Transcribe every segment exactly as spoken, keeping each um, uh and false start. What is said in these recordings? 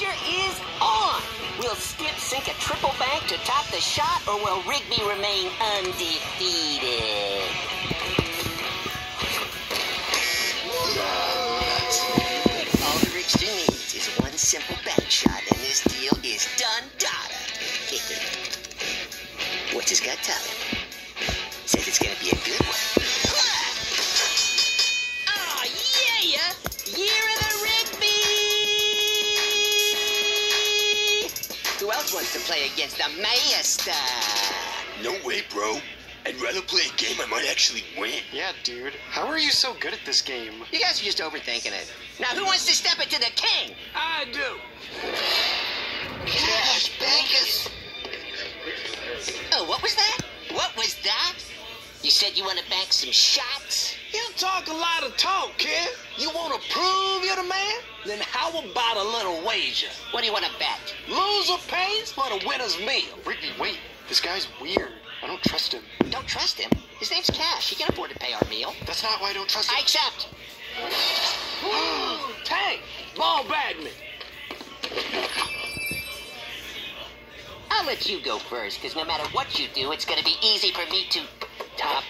pressure is on. Will Skip sink a triple bank to top the shot, or will Rigby remain undefeated? All the Rickster needs is one simple bank shot, and this deal is done data. What's his gut telling him? Says it's gonna be a good one. Oh, yeah! Year of the Rigby! Who else wants to play against the Master? No way, bro. I'd rather play a game I might actually win. Yeah, dude. How are you so good at this game? You guys are just overthinking it. Now, who wants to step it to the king? I do. Cash bankers. Oh, what was that? What was that? You said you want to bank some shots? You talk a lot of talk, kid. You want to prove you're the man? Then how about a little wager? What do you want to bet? Loser pays for the winner's meal. Rigby, wait. This guy's weird. I don't trust him. Don't trust him. His name's Cash. He can afford to pay our meal. That's not why I don't trust him. I accept. Tank, ball badminton. I'll let you go first, because no matter what you do, it's going to be easy for me to top.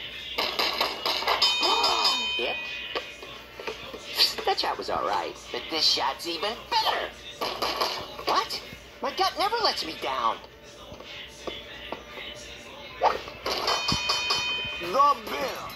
Yep. That shot was all right, but this shot's even better. What? My gut never lets me down. The Bill.